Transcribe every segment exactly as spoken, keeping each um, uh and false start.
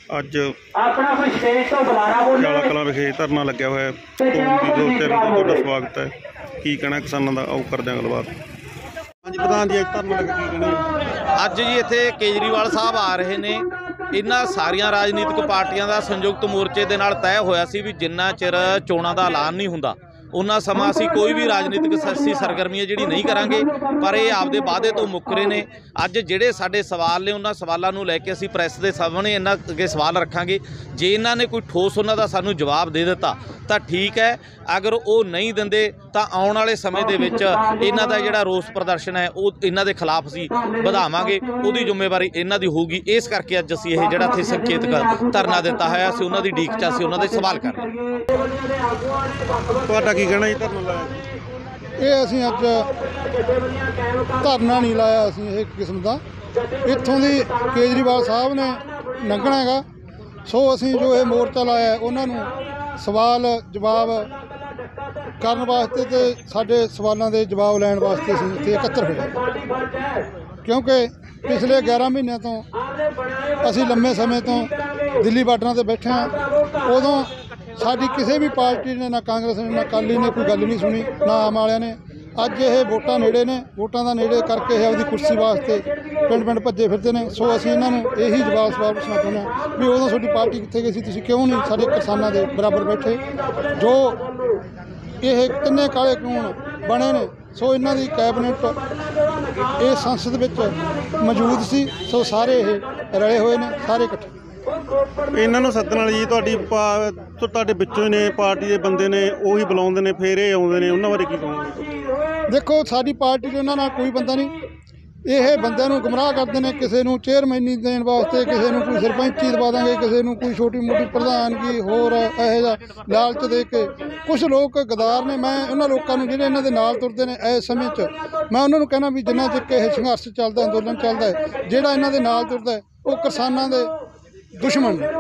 ਅੱਜ ਚਾਲਾ ਕਲਾਂ ਵਿਖੇ ਧਰਨਾ ਲੱਗਿਆ ਹੋਇਆ ਤੁਹਾਡਾ ਸਵਾਗਤ है। की कहना किसानों का, आओ करते हैं गलबात। हाँ जी प्रधान जी, धरना लगा की कहना ਅੱਜ ਜੀ ਇੱਥੇ ਕੇਜਰੀਵਾਲ ਸਾਹਿਬ ਆ ਰਹੇ ਨੇ। ਇਹਨਾਂ ਸਾਰੀਆਂ ਰਾਜਨੀਤਿਕ ਪਾਰਟੀਆਂ ਦਾ ਸੰਯੁਕਤ ਮੋਰਚੇ ਦੇ ਨਾਲ ਤੈਅ ਹੋਇਆ ਸੀ ਵੀ ਜਿੰਨਾ ਚਿਰ ਚੋਣਾਂ ਦਾ ਐਲਾਨ ਨਹੀਂ ਹੁੰਦਾ ਉਹਨਾਂ ਸਮਾਂ ਅਸੀਂ ਕੋਈ ਵੀ ਰਾਜਨੀਤਿਕ ਸਿਆਸੀ ਸਰਗਰਮੀ ਹੈ ਜਿਹੜੀ ਨਹੀਂ ਕਰਾਂਗੇ। ਪਰ ਇਹ ਆਪਦੇ ਵਾਅਦੇ ਤੋਂ ਮੁੱਕਰੇ ਨੇ। ਅੱਜ ਜਿਹੜੇ ਸਾਡੇ ਸਵਾਲ ਨੇ ਉਹਨਾਂ ਸਵਾਲਾਂ ਨੂੰ ਲੈ ਕੇ ਅਸੀਂ ਪ੍ਰੈਸ ਦੇ ਸਾਹਮਣੇ ਇਹਨਾਂ ਅੱਗੇ ਸਵਾਲ ਰੱਖਾਂਗੇ। ਜੇ ਇਹਨਾਂ ਨੇ ਕੋਈ ਠੋਸ ਉਹਨਾਂ ਦਾ ਸਾਨੂੰ ਜਵਾਬ ਦੇ ਦਿੱਤਾ ਤਾਂ ਠੀਕ ਹੈ, ਅਗਰ ਉਹ ਨਹੀਂ ਦਿੰਦੇ ਤਾਂ ਆਉਣ ਵਾਲੇ ਸਮੇਂ ਦੇ ਵਿੱਚ ਇਹਨਾਂ ਦਾ ਜਿਹੜਾ ਰੋਸ ਪ੍ਰਦਰਸ਼ਨ ਹੈ ਉਹ ਇਹਨਾਂ ਦੇ ਖਿਲਾਫ ਅਸੀਂ ਵਧਾਵਾਂਗੇ। ਉਹਦੀ ਜ਼ਿੰਮੇਵਾਰੀ ਇਹਨਾਂ ਦੀ ਹੋਊਗੀ। ਇਸ ਕਰਕੇ ਅੱਜ ਅਸੀਂ ਇਹ ਜਿਹੜਾ ਇੱਥੇ ਸੰਕੇਤਕ ਧਰਨਾ ਦਿੱਤਾ ਹੋਇਆ ਸੀ ਉਹਨਾਂ ਦੀ ਡੀਕ 'ਚ ਅਸੀਂ ਉਹਨਾਂ ਦੇ ਸਵਾਲ ਕਰ ਰਹੇ। ਤੁਹਾਡਾ ਕੀ ਕਹਿਣਾ ਜੀ ਧਰਨਾ ਲਾਇਆ? ਇਹ ਅਸੀਂ ਅੱਜ ਧਰਨਾ ਨਹੀਂ ਲਾਇਆ, ਅਸੀਂ ਇਹ ਕਿਸਮ ਦਾ ਇੱਥੋਂ ਦੀ ਕੇਜਰੀਵਾਲ ਸਾਹਿਬ ਨੇ ਲੰਘਣਾ ਹੈਗਾ। ਸੋ ਅਸੀਂ ਜੋ ਇਹ ਮੋਰਚਾ ਲਾਇਆ ਉਹਨਾਂ ਨੂੰ ਸਵਾਲ ਜਵਾਬ ਕਰਨ ਵਾਸਤੇ ਤੇ ਸਾਡੇ ਸਵਾਲਾਂ ਦੇ ਜਵਾਬ ਲੈਣ ਵਾਸਤੇ ਅਸੀਂ ਇੱਥੇ ਇਕੱਤਰ ਹੋਏ, ਕਿਉਂਕਿ ਪਿਛਲੇ ਗਿਆਰਾਂ ਮਹੀਨਿਆਂ ਤੋਂ ਅਸੀਂ ਲੰਮੇ ਸਮੇਂ ਤੋਂ ਦਿੱਲੀ ਬਾਰਡਰਾਂ 'ਤੇ ਬੈਠੇ ਹਾਂ। ਉਦੋਂ ਸਾਡੀ ਕਿਸੇ ਵੀ ਪਾਰਟੀ ਨੇ, ਨਾ ਕਾਂਗਰਸ ਨੇ ਨਾ ਅਕਾਲੀ ਨੇ, ਕੋਈ ਗੱਲ ਨਹੀਂ ਸੁਣੀ, ਨਾ ਆਮ ਵਾਲਿਆਂ ਨੇ। ਅੱਜ ਇਹ ਵੋਟਾਂ ਨੇੜੇ ਨੇ, ਵੋਟਾਂ ਦਾ ਨੇੜੇ ਕਰਕੇ ਇਹ ਆਪਦੀ ਕੁਰਸੀ ਵਾਸਤੇ ਪਿੰਡ ਪਿੰਡ ਭੱਜੇ ਫਿਰਦੇ ਨੇ। ਸੋ ਅਸੀਂ ਇਹਨਾਂ ਨੂੰ ਇਹੀ ਜਵਾਬ ਸਵਾਲ ਪੁੱਛਣਾ ਚਾਹੁੰਦੇ ਹਾਂ ਵੀ ਉਦੋਂ ਤੁਹਾਡੀ ਪਾਰਟੀ ਕਿੱਥੇ ਗਈ ਸੀ, ਤੁਸੀਂ ਕਿਉਂ ਨਹੀਂ ਸਾਡੇ ਕਿਸਾਨਾਂ ਦੇ ਬਰਾਬਰ ਬੈਠੇ? ਜੋ ਇਹ ਤਿੰਨੇ ਕਾਲੇ ਕਾਨੂੰਨ ਬਣੇ ਨੇ, ਸੋ ਇਹਨਾਂ ਦੀ ਕੈਬਨਿਟ ਇਹ ਸੰਸਦ ਵਿੱਚ ਮੌਜੂਦ ਸੀ। ਸੋ ਸਾਰੇ ਇਹ ਰਲੇ ਹੋਏ ਨੇ, ਸਾਰੇ ਇਕੱਠੇ। ਇਹਨਾਂ ਨੂੰ ਸੱਦਣ ਵਾਲੀ ਜੀ ਤੁਹਾਡੀ ਪਾ ਤੁਹਾਡੇ ਵਿੱਚੋਂ ਹੀ ਨੇ, ਪਾਰਟੀ ਦੇ ਬੰਦੇ ਨੇ, ਉਹੀ ਬੁਲਾਉਂਦੇ ਨੇ, ਫਿਰ ਇਹ ਆਉਂਦੇ ਨੇ, ਉਹਨਾਂ ਬਾਰੇ ਕੀ ਕਹੋਗੇ? ਦੇਖੋ, ਸਾਡੀ ਪਾਰਟੀ 'ਚ ਇਹਨਾਂ ਨਾਲ ਕੋਈ ਬੰਦਾ ਨਹੀਂ। ਇਹ ਬੰਦਿਆਂ ਨੂੰ ਗੁੰਮਰਾਹ ਕਰਦੇ ਨੇ, ਕਿਸੇ ਨੂੰ ਚੇਅਰਮੈਨੀ ਦੇਣ ਵਾਸਤੇ, ਕਿਸੇ ਨੂੰ ਕੋਈ ਸਰਪੰਚੀ ਦਵਾ ਦਾਂਗੇ, ਕਿਸੇ ਨੂੰ ਕੋਈ ਛੋਟੀ ਮੋਟੀ ਪ੍ਰਧਾਨਗੀ, ਹੋਰ ਇਹੋ ਜਿਹਾ ਲਾਲਚ ਦੇ ਕੇ। ਕੁਛ ਲੋਕ ਗਦਾਰ ਨੇ। ਮੈਂ ਉਹਨਾਂ ਲੋਕਾਂ ਨੂੰ ਜਿਹੜੇ ਇਹਨਾਂ ਦੇ ਨਾਲ ਤੁਰਦੇ ਨੇ ਇਸ ਸਮੇਂ 'ਚ, ਮੈਂ ਉਹਨਾਂ ਨੂੰ ਕਹਿਣਾ ਵੀ ਜਿੰਨਾ ਚਿਰ ਇਹ ਸੰਘਰਸ਼ ਚੱਲਦਾ, ਅੰਦੋਲਨ ਚੱਲਦਾ ਹੈ, ਜਿਹੜਾ ਇਹਨਾਂ ਦੇ ਨਾਲ ਤੁਰਦਾ ਉਹ ਕਿਸਾਨਾਂ ਦੇ ਦੁਸ਼ਮਣ ਨੇ।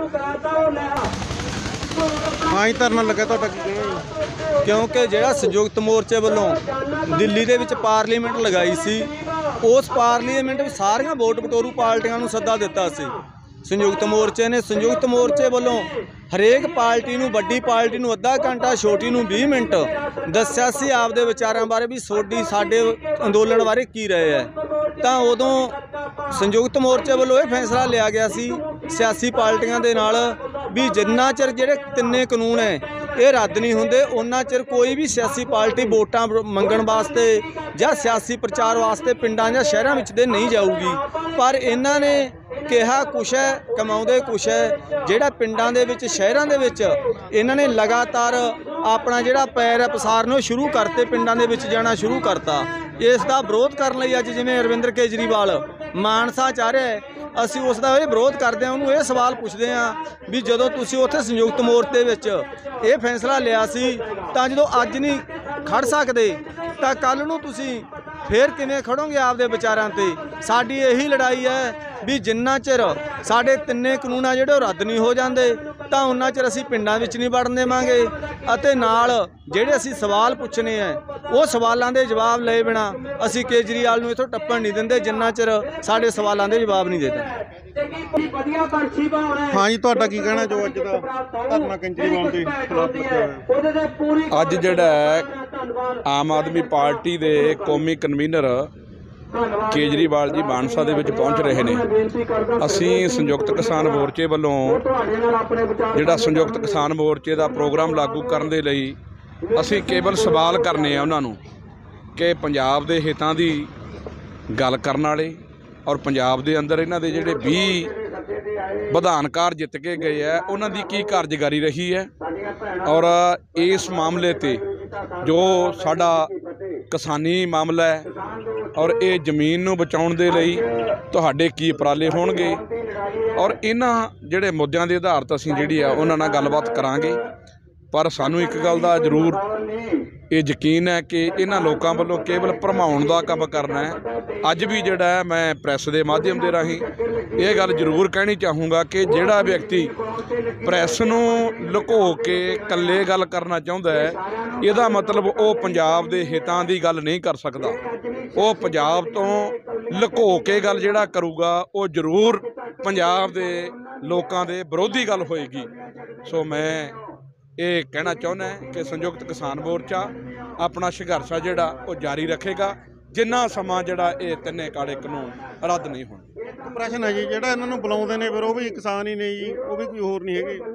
ਹਾਂ ਜੀ, ਧਰਨਾ ਲੱਗਾ, ਤੁਹਾਡਾ ਕੀ ਕਹਿਣਾ? ਕਿਉਂਕਿ ਜਿਹੜਾ ਸੰਯੁਕਤ ਮੋਰਚੇ ਵੱਲੋਂ ਦਿੱਲੀ ਦੇ ਵਿੱਚ ਪਾਰਲੀਮੈਂਟ ਲਗਾਈ ਸੀ, ਉਸ ਪਾਰਲੀਮੈਂਟ ਵਿੱਚ ਸਾਰੀਆਂ ਵੋਟ ਬਟੋਰੂ ਪਾਰਟੀਆਂ ਨੂੰ ਸੱਦਾ ਦਿੱਤਾ ਸੀ ਸੰਯੁਕਤ ਮੋਰਚੇ ਨੇ। ਸੰਯੁਕਤ ਮੋਰਚੇ ਵੱਲੋਂ ਹਰੇਕ ਪਾਰਟੀ ਨੂੰ, ਵੱਡੀ ਪਾਰਟੀ ਨੂੰ ਅੱਧਾ ਘੰਟਾ, ਛੋਟੀ ਨੂੰ ਵੀਹ ਮਿੰਟ ਦੱਸਿਆ ਸੀ ਆਪਦੇ ਵਿਚਾਰਾਂ ਬਾਰੇ ਵੀ ਸੋਡੀ ਸਾਡੇ ਅੰਦੋਲਨ ਬਾਰੇ ਕੀ ਰਹੇ ਹੈ। ਤਾਂ ਉਦੋਂ ਸੰਯੁਕਤ ਮੋਰਚੇ ਵੱਲੋਂ ਇਹ ਫੈਸਲਾ ਲਿਆ ਗਿਆ ਸੀ ਸਿਆਸੀ ਪਾਰਟੀਆਂ ਦੇ ਨਾਲ ਵੀ ਜਿੰਨਾ ਚਿਰ ਜਿਹੜੇ ਤਿੰਨੇ ਕਾਨੂੰਨ ਹੈ ਇਹ ਰੱਦ ਨਹੀਂ ਹੁੰਦੇ ਉਹਨਾਂ ਚਿਰ ਕੋਈ ਵੀ ਸਿਆਸੀ ਪਾਰਟੀ ਵੋਟਾਂ ਮੰਗਣ ਵਾਸਤੇ ਜਾਂ ਸਿਆਸੀ ਪ੍ਰਚਾਰ ਵਾਸਤੇ ਪਿੰਡਾਂ ਜਾਂ ਸ਼ਹਿਰਾਂ ਵਿੱਚ ਦੇ ਨਹੀਂ ਜਾਊਗੀ। ਪਰ ਇਹਨਾਂ ਨੇ ਕਿਹਾ ਕੁਛ ਹੈ, ਕਮਾਉਂਦੇ ਕੁਛ ਹੈ। ਜਿਹੜਾ ਪਿੰਡਾਂ ਦੇ ਵਿੱਚ, ਸ਼ਹਿਰਾਂ ਦੇ ਵਿੱਚ ਇਹਨਾਂ ਨੇ ਲਗਾਤਾਰ ਆਪਣਾ ਜਿਹੜਾ ਪੈਰ ਹੈ ਪਸਾਰਨਾ ਸ਼ੁਰੂ ਕਰਤੇ, ਪਿੰਡਾਂ ਦੇ ਵਿੱਚ ਜਾਣਾ ਸ਼ੁਰੂ ਕਰਤਾ। ਇਸ ਦਾ ਵਿਰੋਧ ਕਰਨ ਲਈ ਅੱਜ ਜਿਵੇਂ ਅਰਵਿੰਦਰ ਕੇਜਰੀਵਾਲ ਮਾਨਸਾ ਚਾਹ ਰਿਹਾ ਹੈ, ਅਸੀਂ ਉਸ ਦਾ ਇਹ ਵਿਰੋਧ ਕਰਦੇ ਹਾਂ। ਉਹਨੂੰ ਇਹ ਸਵਾਲ ਪੁੱਛਦੇ ਹਾਂ ਵੀ ਜਦੋਂ ਤੁਸੀਂ ਉੱਥੇ ਸੰਯੁਕਤ ਮੋਰਚੇ ਵਿੱਚ ਇਹ ਫੈਸਲਾ ਲਿਆ ਸੀ ਤਾਂ ਜਦੋਂ ਅੱਜ ਨਹੀਂ ਖੜ ਸਕਦੇ ਤਾਂ ਕੱਲ੍ਹ ਨੂੰ ਤੁਸੀਂ ਫਿਰ ਕਿਵੇਂ ਖੜੋਗੇ ਆਪਦੇ ਵਿਚਾਰਾਂ 'ਤੇ? ਸਾਡੀ ਇਹੀ ਲੜਾਈ ਹੈ ਵੀ ਜਿੰਨਾ ਚਿਰ ਸਾਡੇ ਤਿੰਨੇ ਕਾਨੂੰਨ ਆ ਜਿਹੜੇ ਉਹ ਰੱਦ ਨਹੀਂ ਹੋ ਜਾਂਦੇ ਤਾਂ ਉਹਨਾਂ ਚਿਰ ਅਸੀਂ ਪਿੰਡਾਂ ਵਿੱਚ ਨਹੀਂ ਵੜਨ ਦੇਵਾਂਗੇ। ਅਤੇ ਨਾਲ ਜਿਹੜੇ ਅਸੀਂ ਸਵਾਲ ਪੁੱਛਣੇ ਆ ਉਹ ਸਵਾਲਾਂ ਦੇ ਜਵਾਬ ਲਏ ਬਿਨਾਂ ਅਸੀਂ ਕੇਜਰੀਵਾਲ ਨੂੰ ਇੱਥੋਂ ਟੱਪਣ ਨਹੀਂ ਦਿੰਦੇ ਜਿੰਨਾ ਚਿਰ ਸਾਡੇ ਸਵਾਲਾਂ ਦੇ ਜਵਾਬ ਨਹੀਂ ਦੇਦਾ। ਹਾਂ ਜੀ, ਤੁਹਾਡਾ ਕੀ ਕਹਿਣਾ ਜੋ ਅੱਜ ਦਾ ਧਰਨਾ ਕੇਜਰੀਵਾਲ ਦੇ ਖਿਲਾਫ ਲੱਗਿਆ ਹੋਇਆ? ਅੱਜ ਜਿਹੜਾ ਆਮ ਆਦਮੀ ਪਾਰਟੀ ਦੇ ਕੌਮੀ ਕਨਵੀਨਰ ਕੇਜਰੀਵਾਲ ਜੀ ਮਾਨਸਾ ਦੇ ਵਿੱਚ ਪਹੁੰਚ ਰਹੇ ਨੇ। ਅਸੀਂ ਸੰਯੁਕਤ ਕਿਸਾਨ ਮੋਰਚੇ ਵੱਲੋਂ ਜਿਹੜਾ ਸੰਯੁਕਤ ਕਿਸਾਨ ਮੋਰਚੇ ਦਾ ਪ੍ਰੋਗਰਾਮ ਲਾਗੂ ਕਰਨ ਦੇ ਲਈ ਅਸੀਂ ਕੇਵਲ ਸਵਾਲ ਕਰਨੇ ਆ ਉਹਨਾਂ ਨੂੰ ਕਿ ਪੰਜਾਬ ਦੇ ਹਿੱਤਾਂ ਦੀ ਗੱਲ ਕਰਨ ਵਾਲੇ ਔਰ ਪੰਜਾਬ ਦੇ ਅੰਦਰ ਇਹਨਾਂ ਦੇ ਜਿਹੜੇ ਵੀਹ ਵਿਧਾਨਕਾਰ ਜਿੱਤ ਕੇ ਗਏ ਹੈ ਉਹਨਾਂ ਦੀ ਕੀ ਕਾਰਜਕਾਰੀ ਰਹੀ ਹੈ ਔਰ ਇਸ ਮਾਮਲੇ 'ਤੇ ਜੋ ਸਾਡਾ ਕਿਸਾਨੀ ਮਾਮਲਾ ਹੈ ਔਰ ਇਹ ਜ਼ਮੀਨ ਨੂੰ ਬਚਾਉਣ ਦੇ ਲਈ ਤੁਹਾਡੇ ਕੀ ਉਪਰਾਲੇ ਹੋਣਗੇ ਔਰ ਇਹਨਾਂ ਜਿਹੜੇ ਮੁੱਦਿਆਂ ਦੇ ਆਧਾਰਿਤ ਅਸੀਂ ਜਿਹੜੀ ਆ ਉਹਨਾਂ ਨਾਲ ਗੱਲਬਾਤ ਕਰਾਂਗੇ। ਪਰ ਸਾਨੂੰ ਇੱਕ ਗੱਲ ਦਾ ਜ਼ਰੂਰ ਇਹ ਯਕੀਨ ਹੈ ਕਿ ਇਹਨਾਂ ਲੋਕਾਂ ਵੱਲੋਂ ਕੇਵਲ ਭਰਮਾਉਣ ਦਾ ਕੰਮ ਕਰਨਾ ਹੈ। ਅੱਜ ਵੀ ਜਿਹੜਾ ਮੈਂ ਪ੍ਰੈਸ ਦੇ ਮਾਧਿਅਮ ਦੇ ਰਾਹੀਂ ਇਹ ਗੱਲ ਜ਼ਰੂਰ ਕਹਿਣੀ ਚਾਹੂੰਗਾ ਕਿ ਜਿਹੜਾ ਵਿਅਕਤੀ ਪ੍ਰੈਸ ਨੂੰ ਲੁਕੋ ਕੇ ਇਕੱਲੇ ਗੱਲ ਕਰਨਾ ਚਾਹੁੰਦਾ ਹੈ ਇਹਦਾ ਮਤਲਬ ਉਹ ਪੰਜਾਬ ਦੇ ਹਿੱਤਾਂ ਦੀ ਗੱਲ ਨਹੀਂ ਕਰ ਸਕਦਾ। ਉਹ ਪੰਜਾਬ ਤੋਂ ਲੁਕੋ ਕੇ ਗੱਲ ਜਿਹੜਾ ਕਰੂਗਾ ਉਹ ਜ਼ਰੂਰ ਪੰਜਾਬ ਦੇ ਲੋਕਾਂ ਦੇ ਵਿਰੋਧੀ ਗੱਲ ਹੋਏਗੀ। ਸੋ ਮੈਂ ਇਹ ਕਹਿਣਾ ਚਾਹੁੰਦਾ ਕਿ ਸੰਯੁਕਤ ਕਿਸਾਨ ਮੋਰਚਾ ਆਪਣਾ ਸੰਘਰਸ਼ ਆ ਜਿਹੜਾ ਉਹ ਜਾਰੀ ਰੱਖੇਗਾ ਜਿੰਨਾ ਸਮਾਂ ਜਿਹੜਾ ਇਹ ਤਿੰਨੇ ਕਾਲੇ ਕਾਨੂੰਨ ਰੱਦ ਨਹੀਂ ਹੋਣ। ਪ੍ਰਸ਼ਨ ਹੈ ਜੀ, ਜਿਹੜਾ ਇਹਨਾਂ ਨੂੰ ਬੁਲਾਉਂਦੇ ਨੇ ਫਿਰ ਉਹ ਵੀ ਕਿਸਾਨ ਹੀ ਨੇ ਜੀ, ਉਹ ਵੀ ਕੋਈ ਹੋਰ ਨਹੀਂ ਹੈਗੇ।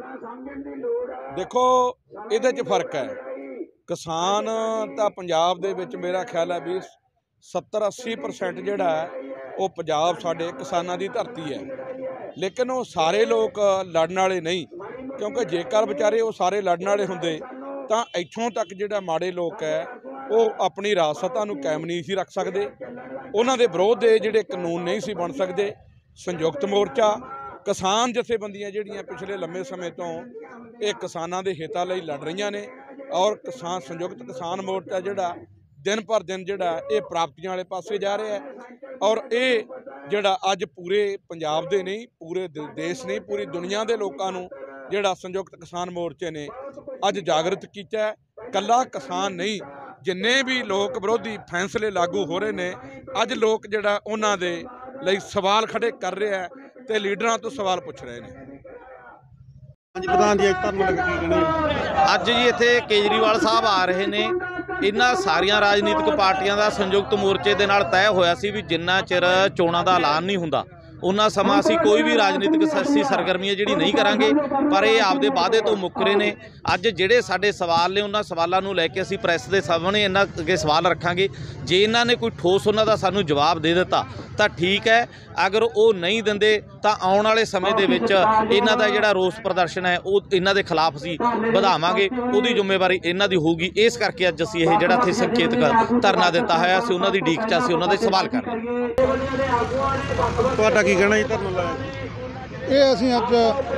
ਦੇਖੋ ਇਹਦੇ 'ਚ ਫਰਕ ਹੈ। ਕਿਸਾਨ ਤਾਂ ਪੰਜਾਬ ਦੇ ਵਿੱਚ ਮੇਰਾ ਖਿਆਲ ਹੈ ਵੀ ਸੱਤਰ ਅੱਸੀ ਪਰਸੈਂਟ ਜਿਹੜਾ ਹੈ ਉਹ ਪੰਜਾਬ ਸਾਡੇ ਕਿਸਾਨਾਂ ਦੀ ਧਰਤੀ ਹੈ, ਲੇਕਿਨ ਉਹ ਸਾਰੇ ਲੋਕ ਲੜਨ ਵਾਲੇ ਨਹੀਂ, ਕਿਉਂਕਿ ਜੇਕਰ ਵਿਚਾਰੇ ਉਹ ਸਾਰੇ ਲੜਨ ਵਾਲੇ ਹੁੰਦੇ ਤਾਂ ਇੱਥੋਂ ਤੱਕ ਜਿਹੜਾ ਮਾੜੇ ਲੋਕ ਹੈ ਉਹ ਆਪਣੀ ਰਾਜਸੱਤਾ ਨੂੰ ਕਾਇਮ ਨਹੀਂ ਸੀ ਰੱਖ ਸਕਦੇ, ਉਹਨਾਂ ਦੇ ਵਿਰੋਧ ਦੇ ਜਿਹੜੇ ਕਾਨੂੰਨ ਨਹੀਂ ਸੀ ਬਣ ਸਕਦੇ। ਸੰਯੁਕਤ ਮੋਰਚਾ ਕਿਸਾਨ ਜਥੇਬੰਦੀਆਂ ਜਿਹੜੀਆਂ ਪਿਛਲੇ ਲੰਮੇ ਸਮੇਂ ਤੋਂ ਇਹ ਕਿਸਾਨਾਂ ਦੇ ਹਿੱਤਾਂ ਲਈ ਲੜ ਰਹੀਆਂ ਨੇ, ਔਰ ਕਿਸਾਨ ਸੰਯੁਕਤ ਕਿਸਾਨ ਮੋਰਚਾ ਜਿਹੜਾ ਦਿਨ ਪਰ ਦਿਨ ਜਿਹੜਾ ਇਹ ਪ੍ਰਾਪਤੀਆਂ ਵਾਲੇ ਪਾਸੇ ਜਾ ਰਿਹਾ ਹੈ। ਔਰ ਇਹ ਜਿਹੜਾ ਅੱਜ ਪੂਰੇ ਪੰਜਾਬ ਦੇ ਨਹੀਂ, ਪੂਰੇ ਦੇਸ਼ ਨਹੀਂ, ਪੂਰੀ ਦੁਨੀਆ ਦੇ ਲੋਕਾਂ ਨੂੰ ਜਿਹੜਾ ਸੰਯੁਕਤ ਕਿਸਾਨ ਮੋਰਚੇ ਨੇ ਅੱਜ ਜਾਗਰਤ ਕੀਤਾ ਹੈ। ਕੱਲਾ ਕਿਸਾਨ ਨਹੀਂ, ਜਿੰਨੇ ਵੀ ਲੋਕ ਵਿਰੋਧੀ ਫੈਸਲੇ ਲਾਗੂ ਹੋ ਰਹੇ ਨੇ ਅੱਜ ਲੋਕ ਜਿਹੜਾ ਉਹਨਾਂ ਦੇ ਲਈ ਸਵਾਲ ਖੜੇ ਕਰ ਰਿਹਾ ਹੈ ਤੇ ਲੀਡਰਾਂ ਤੋਂ ਸਵਾਲ ਪੁੱਛ ਰਹੇ ਨੇ। ਹਾਂਜੀ ਪ੍ਰਧਾਨ ਜੀ, ਅੱਜ ਧਰਨਾ ਲੱਗਾ, ਕੀ ਕਹਿਣਾ? ਅੱਜ ਜੀ ਇੱਥੇ ਕੇਜਰੀਵਾਲ ਸਾਹਿਬ ਆ ਰਹੇ ਨੇ। ਇਹਨਾਂ ਸਾਰੀਆਂ ਰਾਜਨੀਤਿਕ ਪਾਰਟੀਆਂ ਦਾ ਸੰਯੁਕਤ ਮੋਰਚੇ ਦੇ ਨਾਲ ਤੈਅ ਹੋਇਆ ਸੀ ਵੀ ਜਿੰਨਾ ਚਿਰ ਚੋਣਾਂ ਦਾ ਐਲਾਨ ਨਹੀਂ ਹੁੰਦਾ ਉਹਨਾਂ ਸਮਾਂ ਅਸੀਂ ਕੋਈ ਵੀ ਰਾਜਨੀਤਿਕ ਸਿਆਸੀ ਸਰਗਰਮੀ ਜਿਹੜੀ ਨਹੀਂ ਕਰਾਂਗੇ। ਪਰ ਇਹ ਆਪਦੇ ਵਾਅਦੇ ਤੋਂ ਮੁੱਕਰੇ ਨੇ। ਅੱਜ ਜਿਹੜੇ ਸਾਡੇ ਸਵਾਲ ਨੇ ਉਹਨਾਂ ਸਵਾਲਾਂ ਨੂੰ ਲੈ ਕੇ ਅਸੀਂ ਪ੍ਰੈਸ ਦੇ ਸਾਹਮਣੇ ਇਹਨਾਂ ਅੱਗੇ ਸਵਾਲ ਰੱਖਾਂਗੇ। ਜੇ ਇਹਨਾਂ ਨੇ ਕੋਈ ਠੋਸ ਉਹਨਾਂ ਦਾ ਸਾਨੂੰ ਜਵਾਬ ਦੇ ਦਿੱਤਾ ਤਾਂ ਠੀਕ ਹੈ, ਅਗਰ ਉਹ ਨਹੀਂ ਦਿੰਦੇ ਤਾਂ ਆਉਣ ਵਾਲੇ ਸਮੇਂ ਦੇ ਵਿੱਚ ਇਹਨਾਂ ਦਾ ਜਿਹੜਾ ਰੋਸ ਪ੍ਰਦਰਸ਼ਨ ਹੈ ਉਹ ਇਹਨਾਂ ਦੇ ਖਿਲਾਫ ਅਸੀਂ ਵਧਾਵਾਂਗੇ, ਉਹਦੀ ਜ਼ਿੰਮੇਵਾਰੀ ਇਹਨਾਂ ਦੀ ਹੋਊਗੀ। ਇਸ ਕਰਕੇ ਅੱਜ ਅਸੀਂ ਇਹ ਜਿਹੜਾ ਇੱਥੇ ਸੰਕੇਤਕ ਧਰਨਾ ਦਿੱਤਾ ਹੋਇਆ, ਅਸੀਂ ਉਹਨਾਂ ਦੀ ਡੀਕ 'ਚ ਅਸੀਂ ਉਹਨਾਂ ਦੇ ਸਵਾਲ ਕਰ ਰਹੇ ਹਾਂ। ਤੁਹਾਡਾ ਕੀ ਕਹਿਣਾ ਜੀ ਧਰਨਾ ਲਾਇਆ? ਇਹ ਅਸੀਂ ਅੱਜ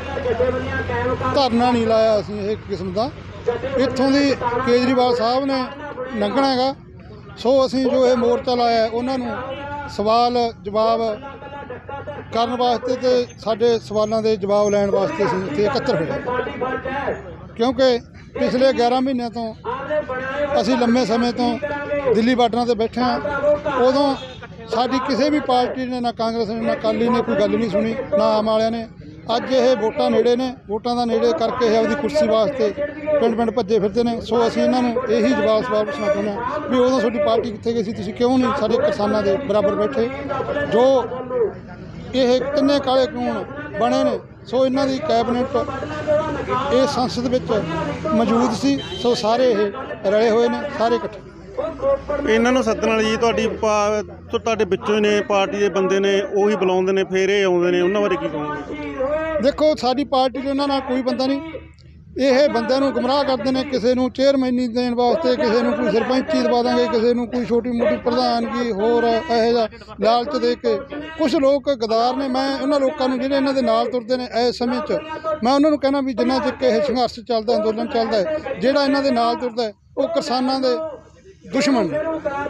ਧਰਨਾ ਨਹੀਂ ਲਾਇਆ, ਅਸੀਂ ਇਹ ਕਿਸਮ ਦਾ ਇੱਥੋਂ ਦੀ ਕੇਜਰੀਵਾਲ ਸਾਹਿਬ ਨੇ ਲੰਘਣਾ ਹੈਗਾ, ਸੋ ਅਸੀਂ ਜੋ ਇਹ ਮੋਰਚਾ ਲਾਇਆ ਉਹਨਾਂ ਨੂੰ ਸਵਾਲ ਜਵਾਬ ਕਰਨ ਵਾਸਤੇ ਤੇ ਸਾਡੇ ਸਵਾਲਾਂ ਦੇ ਜਵਾਬ ਲੈਣ ਵਾਸਤੇ ਅਸੀਂ ਇੱਥੇ ਇਕੱਤਰ ਹੋਏ, ਕਿਉਂਕਿ ਪਿਛਲੇ ਗਿਆਰਾਂ ਮਹੀਨਿਆਂ ਤੋਂ ਅਸੀਂ ਲੰਮੇ ਸਮੇਂ ਤੋਂ ਦਿੱਲੀ ਬਾਰਡਰਾਂ 'ਤੇ ਬੈਠੇ ਹਾਂ। ਉਦੋਂ ਸਾਡੀ ਕਿਸੇ ਵੀ ਪਾਰਟੀ ਨੇ, ਨਾ ਕਾਂਗਰਸ ਨੇ ਨਾ ਅਕਾਲੀ ਨੇ ਕੋਈ ਗੱਲ ਨਹੀਂ ਸੁਣੀ, ਨਾ ਆਮ ਵਾਲਿਆਂ ਨੇ। ਅੱਜ ਇਹ ਵੋਟਾਂ ਨੇੜੇ ਨੇ, ਵੋਟਾਂ ਦਾ ਨੇੜੇ ਕਰਕੇ ਇਹ ਆਪਦੀ ਕੁਰਸੀ ਵਾਸਤੇ ਪਿੰਡ ਪਿੰਡ ਭੱਜੇ ਫਿਰਦੇ ਨੇ। ਸੋ ਅਸੀਂ ਇਹਨਾਂ ਨੂੰ ਇਹੀ ਜਵਾਬ ਸਵਾਲ ਪੁੱਛਣਾ ਚਾਹੁੰਦੇ ਹਾਂ ਵੀ ਉਦੋਂ ਤੁਹਾਡੀ ਪਾਰਟੀ ਕਿੱਥੇ ਗਈ ਸੀ, ਤੁਸੀਂ ਕਿਉਂ ਨਹੀਂ ਸਾਡੇ ਕਿਸਾਨਾਂ ਦੇ ਬਰਾਬਰ ਬੈਠੇ? ਜੋ ਇਹ ਤਿੰਨੇ ਕਾਲੇ ਕਾਨੂੰਨ ਬਣੇ ਨੇ, ਸੋ ਇਹਨਾਂ ਦੀ ਕੈਬਨਿਟ ਇਹ ਸੰਸਦ ਵਿੱਚ ਮੌਜੂਦ ਸੀ, ਸੋ ਸਾਰੇ ਇਹ ਰਲੇ ਹੋਏ ਨੇ, ਸਾਰੇ ਇਕੱਠੇ। ਇਹਨਾਂ ਨੂੰ ਸੱਦਣ ਵਾਲੀ ਜੀ ਤੁਹਾਡੀ ਪਾ ਤੁਹਾਡੇ ਵਿੱਚੋਂ ਹੀ ਨੇ, ਪਾਰਟੀ ਦੇ ਬੰਦੇ ਨੇ, ਉਹੀ ਬੁਲਾਉਂਦੇ ਨੇ, ਫਿਰ ਇਹ ਆਉਂਦੇ ਨੇ, ਉਹਨਾਂ ਬਾਰੇ ਕੀ ਕਹੋਗੇ? ਦੇਖੋ ਸਾਡੀ ਪਾਰਟੀ 'ਚ ਉਹਨਾਂ ਨਾਲ ਕੋਈ ਬੰਦਾ ਨਹੀਂ, ਇਹ ਬੰਦਿਆਂ ਨੂੰ ਗੁੰਮਰਾਹ ਕਰਦੇ ਨੇ। ਕਿਸੇ ਨੂੰ ਚੇਅਰਮੈਨੀ ਦੇਣ ਵਾਸਤੇ, ਕਿਸੇ ਨੂੰ ਕੋਈ ਸਰਪੰਚੀ ਦਵਾ ਦਾਂਗੇ, ਕਿਸੇ ਨੂੰ ਕੋਈ ਛੋਟੀ ਮੋਟੀ ਪ੍ਰਧਾਨਗੀ, ਹੋਰ ਇਹੋ ਜਿਹਾ ਲਾਲਚ ਦੇ ਕੇ ਕੁਛ ਲੋਕ ਗਦਾਰ ਨੇ। ਮੈਂ ਉਹਨਾਂ ਲੋਕਾਂ ਨੂੰ ਜਿਹੜੇ ਇਹਨਾਂ ਦੇ ਨਾਲ ਤੁਰਦੇ ਨੇ ਇਸ ਸਮੇਂ 'ਚ, ਮੈਂ ਉਹਨਾਂ ਨੂੰ ਕਹਿਣਾ ਵੀ ਜਿੰਨਾ ਚਿਰ ਇਹ ਸੰਘਰਸ਼ ਚੱਲਦਾ, ਅੰਦੋਲਨ ਚੱਲਦਾ ਹੈ, ਜਿਹੜਾ ਇਹਨਾਂ ਦੇ ਨਾਲ ਤੁਰਦਾ ਹੈ ਉਹ ਕਿਸਾਨਾਂ ਦੇ ਦੁਸ਼ਮਣ ਨੇ।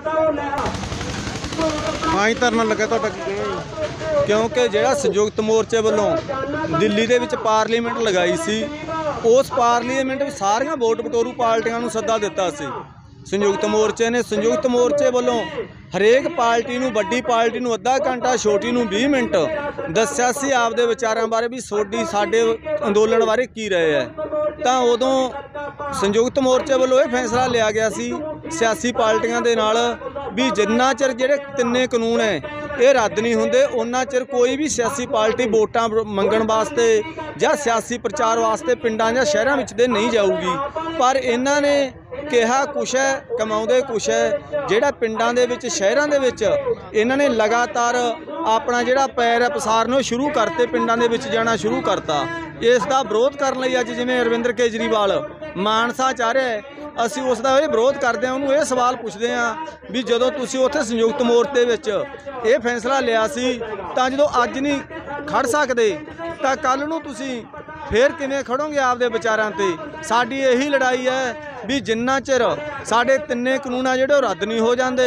ਹਾਂ ਜੀ ਧਰਨਾ ਲੱਗਾ, ਤੁਹਾਡਾ ਕੀ ਕਹਿਣਾ ਜੀ? ਕਿਉਂਕਿ ਜਿਹੜਾ ਸੰਯੁਕਤ ਮੋਰਚੇ ਵੱਲੋਂ ਦਿੱਲੀ ਦੇ ਵਿੱਚ ਪਾਰਲੀਮੈਂਟ ਲਗਾਈ ਸੀ, ਉਸ ਪਾਰਲੀਮੈਂਟ ਵਿੱਚ ਸਾਰੀਆਂ ਵੋਟ ਬਟੋਰੂ ਪਾਰਟੀਆਂ ਨੂੰ ਸੱਦਾ ਦਿੱਤਾ ਸੀ ਸੰਯੁਕਤ ਮੋਰਚੇ ਨੇ। ਸੰਯੁਕਤ ਮੋਰਚੇ ਵੱਲੋਂ ਹਰੇਕ ਪਾਰਟੀ ਨੂੰ, ਵੱਡੀ ਪਾਰਟੀ ਨੂੰ ਅੱਧਾ ਘੰਟਾ, ਛੋਟੀ ਨੂੰ ਵੀਹ ਮਿੰਟ ਦੱਸਿਆ ਸੀ ਆਪਦੇ ਵਿਚਾਰਾਂ ਬਾਰੇ ਵੀ ਤੁਹਾਡੀ ਸਾਡੇ ਅੰਦੋਲਨ ਬਾਰੇ ਕੀ ਰਹੇ ਹੈ। ਤਾਂ ਉਦੋਂ ਸੰਯੁਕਤ ਮੋਰਚੇ ਵੱਲੋਂ ਇਹ ਫੈਸਲਾ ਲਿਆ ਗਿਆ ਸੀ ਸਿਆਸੀ ਪਾਰਟੀਆਂ ਦੇ ਨਾਲ ਵੀ ਜਿੰਨਾ ਚਿਰ ਜਿਹੜੇ ਤਿੰਨੇ ਕਾਨੂੰਨ ਹੈ ਇਹ ਰੱਦ ਨਹੀਂ ਹੁੰਦੇ ਉਹਨਾਂ ਚਿਰ ਕੋਈ ਵੀ ਸਿਆਸੀ ਪਾਰਟੀ ਵੋਟਾਂ ਮੰਗਣ ਵਾਸਤੇ ਜਾਂ ਸਿਆਸੀ ਪ੍ਰਚਾਰ ਵਾਸਤੇ ਪਿੰਡਾਂ ਜਾਂ ਸ਼ਹਿਰਾਂ ਵਿੱਚ ਦੇ ਨਹੀਂ ਜਾਊਗੀ। ਪਰ ਇਹਨਾਂ ਨੇ ਕਿਹਾ ਕੁਛ ਹੈ, ਕਮਾਉਂਦੇ ਕੁਛ ਹੈ। ਜਿਹੜਾ ਪਿੰਡਾਂ ਦੇ ਵਿੱਚ, ਸ਼ਹਿਰਾਂ ਦੇ ਵਿੱਚ ਇਹਨਾਂ ਨੇ ਲਗਾਤਾਰ ਆਪਣਾ ਜਿਹੜਾ ਪੈਰ ਹੈ ਪਸਾਰਨੋਂ ਸ਼ੁਰੂ ਕਰਤੇ, ਪਿੰਡਾਂ ਦੇ ਵਿੱਚ ਜਾਣਾ ਸ਼ੁਰੂ ਕਰਤਾ। ਇਸ ਦਾ ਵਿਰੋਧ ਕਰਨ ਲਈ ਅੱਜ ਜਿਵੇਂ ਅਰਵਿੰਦਰ ਕੇਜਰੀਵਾਲ ਮਾਨਸਾ ਚਾਹ ਰਿਹਾ ਹੈ, ਅਸੀਂ ਉਸ ਦਾ ਇਹ ਵਿਰੋਧ ਕਰਦੇ ਹਾਂ। ਉਹਨੂੰ ਇਹ ਸਵਾਲ ਪੁੱਛਦੇ ਹਾਂ ਵੀ ਜਦੋਂ ਤੁਸੀਂ ਉੱਥੇ ਸੰਯੁਕਤ ਮੋਰਚੇ ਵਿੱਚ ਇਹ ਫੈਸਲਾ ਲਿਆ ਸੀ ਤਾਂ ਜਦੋਂ ਅੱਜ ਨਹੀਂ ਖੜ ਸਕਦੇ ਤਾਂ ਕੱਲ੍ਹ ਨੂੰ ਤੁਸੀਂ ਫੇਰ ਕਿਵੇਂ ਖੜੋਗੇ ਆਪਦੇ ਵਿਚਾਰਾਂ 'ਤੇ? ਸਾਡੀ ਇਹੀ ਲੜਾਈ ਹੈ ਵੀ ਜਿੰਨਾ ਚਿਰ ਸਾਡੇ ਤਿੰਨੇ ਕਾਨੂੰਨ ਆ ਜਿਹੜੇ ਉਹ ਰੱਦ ਨਹੀਂ ਹੋ ਜਾਂਦੇ